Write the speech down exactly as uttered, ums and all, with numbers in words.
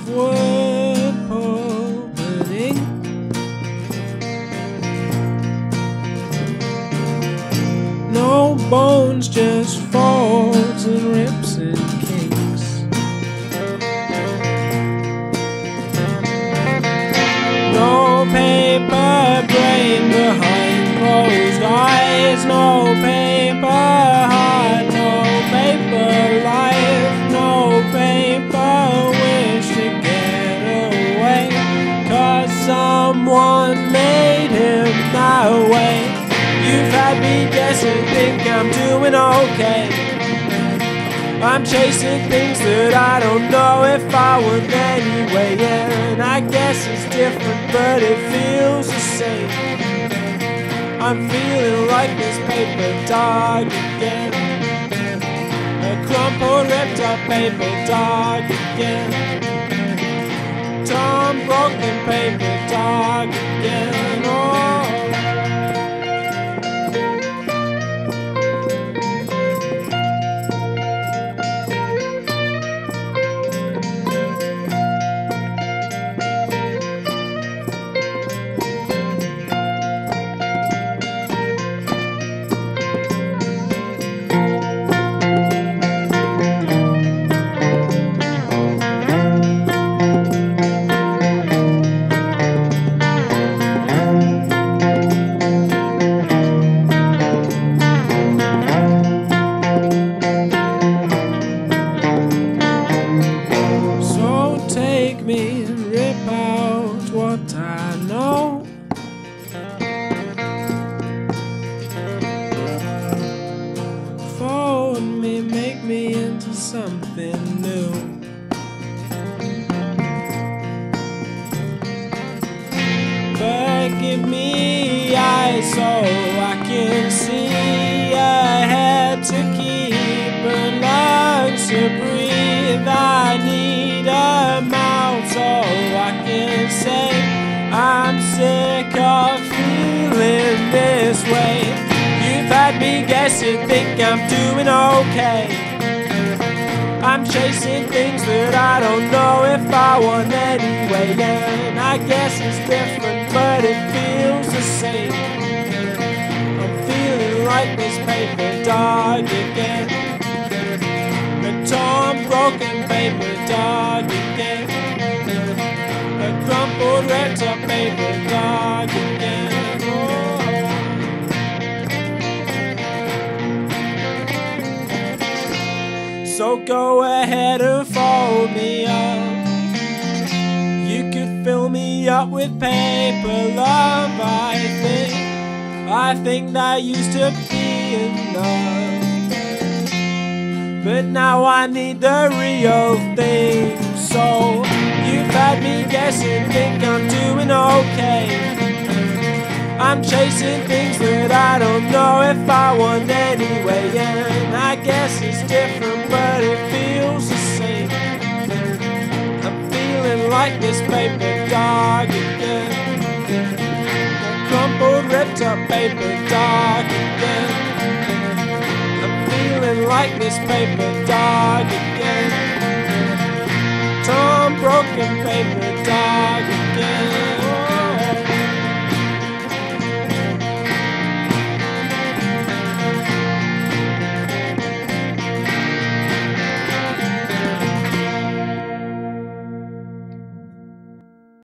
wood pulp and ink. No bones, just folds and rips and kinks. No paper brain behind closed eyes. No paper heart, no paper life. No paper wish to get away, 'cause someone made him that way. You've had me guessing, think I'm doing okay. I'm chasing things that I don't know if I would anyway. Yeah, and I guess it's different, but it feels the same. I'm feeling like this paper dog again. A crumpled, ripped up paper dog again. Tom broken paper dog again. Oh. Take me and rip out what I know. Fold me, make me into something new. But give me eyes so I can see, a head to keep and lungs to breathe. I need a mouth so I can say I'm sick of feeling this way. You've had me guessing, think I'm doing okay. I'm chasing things that I don't know if I want anyway. Yeah, and I guess it's different, but it feels the same. I'm feeling like this paper dog again. A torn, broken paper dog again. A crumpled, ripped up paper dog again. Oh. So go ahead and fold me up. You could fill me up with paper love. I think, I think that used to be enough. But now I need the real thing. So you've had me guessing, think I'm doing okay. I'm chasing things that I don't know if I want anyway. Yeah, and I guess it's different, but it feels the same. I'm feeling like this paper dog again. A crumpled, ripped up paper dog again. Feeling like this paper dog again. Torn, broken paper